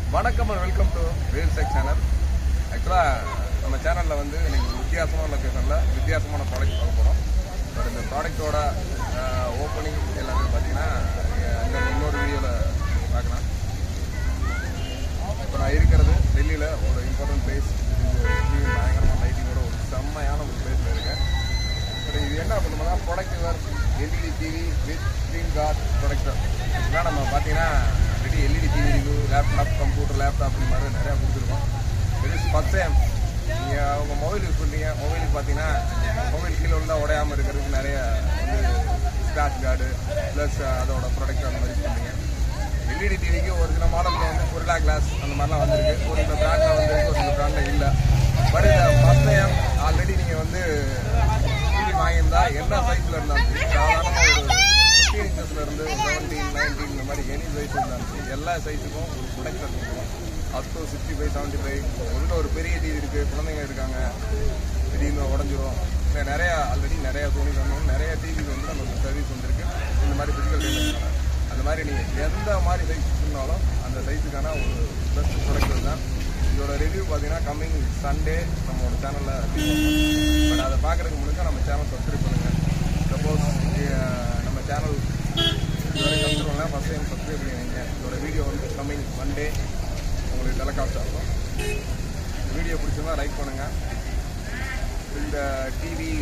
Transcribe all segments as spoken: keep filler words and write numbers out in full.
வணக்கம் and welcome to real tech channel. ஆக்சுவலாக நம்ம சேனலில் வந்து இன்னைக்கு வித்தியாசமான லொக்கேஷனில் வித்தியாசமான ப்ராடக்ட் பார்க்க போகிறோம். பட் இந்த ப்ராடக்டோட ஓப்பனிங் எல்லாமே பார்த்தீங்கன்னா இந்த இன்னொரு வீடியோவில் பார்க்கலாம். இப்போ நான் இருக்கிறது டெல்லியில் ஒரு இம்பார்ட்டன்ட் பிளேஸ். இது பயங்கரமான லைட்டிங்கோட ஒரு செம்மையான ஒரு பிளேஸில் இருக்கேன். பட் இது என்ன பண்ணுறோம்னா protector LED TV with screen guard protector. இதெல்லாம் நம்ம பார்த்தீங்கன்னா ஆல்ரெடி எல்இடி டிவி இருக்குது, லேப்டாப், கம்ப்யூட்டர், லேப்டாப் இந்த மாதிரி நிறையா கொடுத்துருக்கோம். வெரி ஃபஸ்ட் டைம் நீங்கள் அவங்க மொபைல் யூஸ் பண்ணுறீங்க. மொபைலுக்கு பார்த்தீங்கன்னா மொபைல் கீழே இருந்தால் உடையாமல் இருக்கிறதுக்கு நிறைய வந்து ஸ்க்ராட்ச் கார்டு ப்ளஸ் அதோட ப்ரொடக்ட் அந்த மாதிரி யூஸ் பண்ணுறீங்க. எல்இடி டிவிக்கு ஒரு சில மாடலில் வந்து கொரில்லா கிளாஸ் அந்த மாதிரிலாம் வந்துருக்கு. ஒரு சில ப்ராண்டில் வந்துருக்கு, ஒரு சில ப்ராண்டில் இல்லை. பட் இந்த ஃபஸ்ட் டைம் ஆல்ரெடி நீங்கள் வந்து டிவி வாங்கியிருந்தா என்ன சைஸில் இருந்தாலும் சாதாரணமாக ஒரு ஃபிஃப்டீன் இன்ச்சஸில் இருந்து செவன்டீன் நைன்டீன் இந்த மாதிரி எனி சைஸ் இருந்தாலும் எல்லா சைஸுக்கும் ஒரு ப்ரொடக்டர் கொடுக்குறோம். Up to sixty five seventy five உள்ள ஒரு பெரிய டிவி இருக்குது, குழந்தைங்க இருக்காங்க, திடீர்னு உடஞ்சிரும். இல்லை நிறையா ஆல்ரெடி நிறையா சோனி பண்ணணும், நிறைய டிவிக்கு வந்து நமக்கு சர்வீஸ் வந்துருக்கு. இந்த மாதிரி ஃபிசிக்கல் டேமேஜ் அந்த மாதிரி நீங்கள் எந்த மாதிரி சைஸ் இருந்தாலும் அந்த சைஸுக்கான ஒரு பெஸ்ட் ப்ரொடக்டர் தான். இதோட ரிவ்யூ பார்த்தீங்கன்னா கம்மிங் சண்டே நம்மளோட சேனலில் பட் அதை பார்க்குறதுக்கு முன்னாடி நம்ம சேனல் சப்ஸ்கிரைப் பண்ணுங்கள். சப்போஸ் நம்ம சேனல் இதுவரை கற்றுக்கோங்க, ஃபஸ்ட் டைம் சப்ஸ்கிரைப் பண்ணிங்க. இதோட வீடியோ வந்து கம்மிங் மண்டே உங்களுக்கு டெலகாஸ்ட் ஆகும். வீடியோ பிடிச்சிருந்தா லைக் பண்ணுங்கள். இந்த டிவி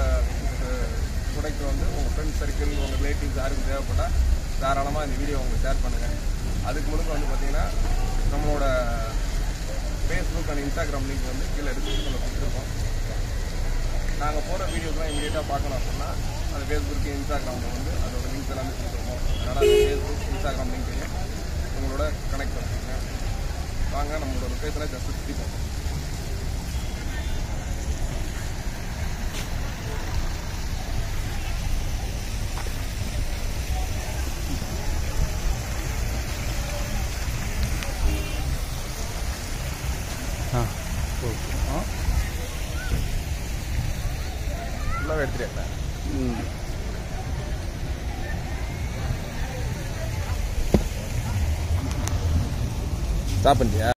ப்ராடக்ட் வந்து உங்கள் ஃப்ரெண்ட்ஸ் சர்க்கிள், உங்கள் ரிலேட்டிவ்ஸ் யாருக்கும் தேவைப்பட்டால் தாராளமாக இந்த வீடியோ உங்களுக்கு ஷேர் பண்ணுங்கள். அதுக்கு முழுக்க வந்து பார்த்தீங்கன்னா நம்மளோட ஃபேஸ்புக் அண்ட் இன்ஸ்டாகிராம் லிங்க் வந்து கீழே டிஸ்கிரிப்ஷனில் கொடுத்துருக்கோம். நாங்கள் போகிற வீடியோஸ்லாம் இமீடியட்டாக பார்க்கணும் அப்படின்னா அந்த ஃபேஸ்புக்கு இன்ஸ்டாகிராமில் வந்து அதோட லிங்க்ஸ் எல்லாமே கொடுத்துருக்கோம். அதனால் அந்த ஃபேஸ்புக் இன்ஸ்டாகிராம் லிங்க்கையும் உங்களோட கனெக்ட் பண்ணிக்கோங்க. வாங்க நம்மளோட லொக்கேஷனை ஜஸ்ட் சுற்றி போகணும். ஃபுல்லாக எடுத்துட்டேன். ஸ்டாப் பண்ணிட்டியா?